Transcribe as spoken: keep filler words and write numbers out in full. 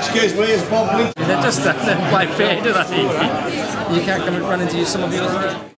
Excuse me, it's Bob Lee. They're just uh, they're quite fair, do they? You can't come and run into some of yours.